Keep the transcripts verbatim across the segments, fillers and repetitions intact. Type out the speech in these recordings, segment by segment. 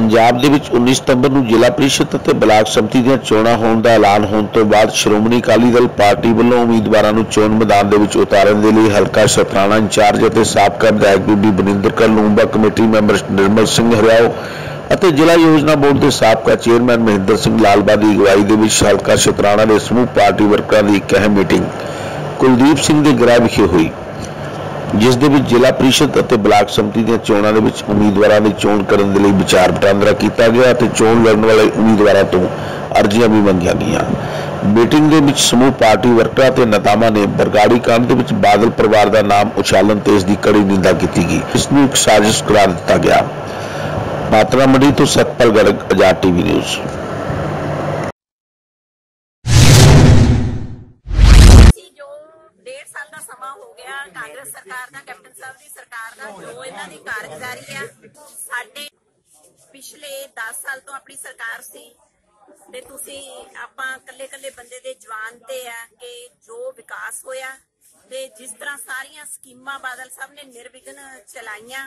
पंजाब दे विच उन्नीस सितंबर नूं जिला परिषद ते ब्लाक समति दीआं चोणां होण दा ऐलान होण तो बाद श्रोमणी अकाली दल पार्टी वल्लों उम्मीदवारां नूं चोण मैदान दे विच उतारन दे लई हलका शतराणा इंचार्ज अते साबका विधायक बीबी बनिंदर कौर लूंबा कमेटी मैंबर निर्मल सिंह हरियाओ अते जिला योजना बोर्ड के साबका चेयरमैन महेंद्र सिंह लालबा की अगवाई दे विच हलका शतराणा के समूह पार्टी वर्करां की एक अहम मीटिंग कुलदीप सिंह के गृह विखे हुई, जिस दे विच जिला परिषद अते ब्लाक समति दी चोणां दे विच उम्मीदवारां दी चोण करन दे लई विचार वटांदरा कीता गया ते चोण लड़न वाले उम्मीदवारां तों अर्जियां भी मंगियां गईयां। मीटिंग दे विच समूह पार्टी वर्करां ते नेतावां ने बरगाड़ी कांड दे विच बादल परिवार दा नाम उछालन ते इस दी कड़ी निंदा कीती गई। इस नूं एक साजिश करार दिता गया। मात्रा मंडी तो सतपाल गर्ग, आजाद टीवी न्यूज़। डेढ़ साल का समा हो गया कांग्रेस सरकार का, कैप्टन साहब की सरकार का जो इन्हां दी कारगुजारी है। साडे पिछले दस साल तो अपनी सरकार सी ते तुसीं आपां कल्ले कल्ले बंदे दे जवान ते है कि जो विकास होया ते जिस तरह सारियां स्कीमां बादल साहब ने निर्विघन चलाइयां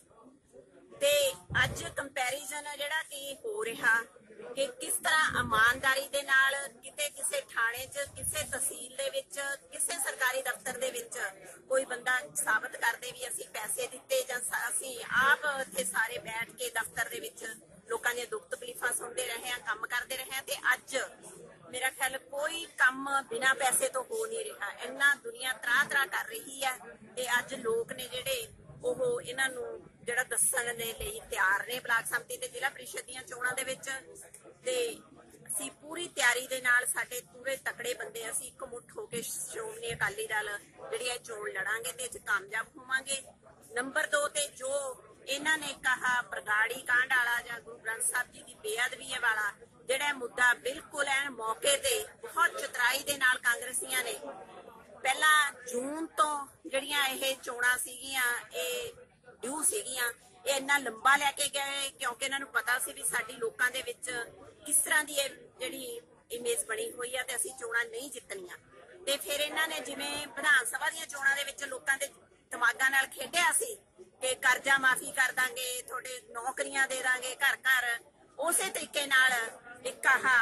ते अज कंपैरिजन जिहड़ा कि हो रहा कि किस तरह ईमानदारी दे नाल किते किसे थाणे च किसे तहसील दे विच किसे सरकारी दफ्तर दे विच कोई बंदा साबित करदे भी असीं पैसे दिते जां असीं आप इत्थे सारे बैठ के दफ्तर दे विच लोकां दी दुख तकलीफां सुणदे रहे हैं, काम करदे रहे हैं ते अज मेरा ख्याल कोई काम बिना पैसे तो हो नहीं रहा। इन्ना दुनिया त्राह त्राह कर रही है ते अज लोग ने जिहड़े ਉਹ ਇਹਨਾਂ ਨੂੰ ਜਿਹੜਾ ਦੱਸਣ ਦੇ ਲਈ ਤਿਆਰ ਨੇ। ਬਲਾਕ ਸਮਤੀ ਤੇ ਜ਼ਿਲ੍ਹਾ ਪ੍ਰੀਸ਼ਦ ਦੀਆਂ ਚੋਣਾਂ ਦੇ ਵਿੱਚ ਤੇ ਅਸੀਂ ਪੂਰੀ ਤਿਆਰੀ ਦੇ ਨਾਲ ਸਾਡੇ ਪੂਰੇ ਤਕੜੇ ਬੰਦੇ ਅਸੀਂ ਇਕਮੁੱਠ ਹੋ ਕੇ ਸ਼੍ਰੋਮਣੀ ਅਕਾਲੀ ਦਲ ਜਿਹੜੀ ਇਹ ਚੋਣ ਲੜਾਂਗੇ ਤੇ ਇਹ 'ਚ ਕਾਮਯਾਬ ਹੋਵਾਂਗੇ। ਨੰਬਰ ਦੋ ਤੇ ਜੋ ਇਹਨਾਂ ਨੇ ਕਹਾ ਬਰਗਾੜੀ ਕਾਂਡ ਵਾਲਾ ਜਾਂ ਗੁਰੂ ਗ੍ਰੰਥ ਸਾਹਿਬ ਜੀ ਦੀ ਬੇਅਦਬੀ ਵਾਲਾ ਜਿਹੜਾ ਮੁੱਦਾ ਬਿਲਕੁਲ ਐਨ ਮੌਕੇ ਤੇ ਬਹੁਤ ਚਤਰਾਈ ਦੇ ਨਾਲ ਕਾਂਗਰਸੀਆਂ ਨੇ पहला जून तो जड़ियां ये चोणां सीगियां ये ड्यू सीगियां ये इन्ना लंबा लैके गए क्योंकि इन्हां नूं पता सी भी साडी लोकां दे विच किस तरह दी जिहड़ी इमेज बनी हुई है ते असीं चोणां नहीं जितणीआं। ते फिर इन्हां ने जिवें विधान सभा दीआं चोणां दे विच लोकां दे दिमागां नाल खेडिया सी कि करजा माफी कर दांगे, तुहाडे नौकरियां दे दांगे घर घर, उसे तरीके नाल एक आह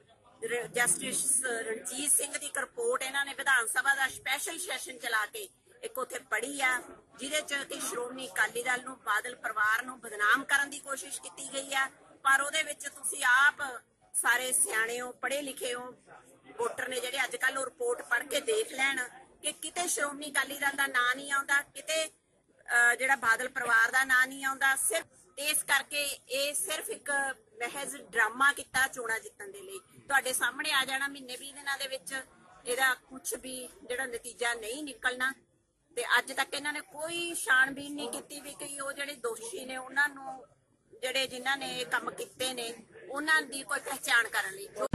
जस्टिस रणजीत सिंह की एक रिपोर्ट इन्होंने विधान सभा का स्पैशल सैशन चला के एक उत्थे पढ़ी आ जिहदे च कि श्रोमणी अकाली दल नूं बादल परिवार नूं बदनाम करन दी कोशिश की गई है। पर उहदे विच तुसीं आप सारे सियाणे हो, पढ़े लिखे हो, वोटर ने जिहड़े अजकल वो रिपोर्ट पढ़ के देख लैण कि किते श्रोमणी अकाली दल का नां नहीं आउंदा, किते जिहड़ा बादल परिवार का नां नहीं आउंदा। सिर्फ इस करके ये सिर्फ एक महज ड्रामा किता चोणां जितण दे लई। तुहाडे सामने आ जाना महीने बीस दिनां दे विच इहदा कुछ भी जिहड़ा नतीजा नहीं निकलना ते अज तक इन्हां ने कोई छाणबीन नहीं कीती भी कि वो जिहड़े दोषी ने उन्हां नूं जिहड़े जिन्हां ने काम कीते ने उन्हां दी कोई पहचान करन लई।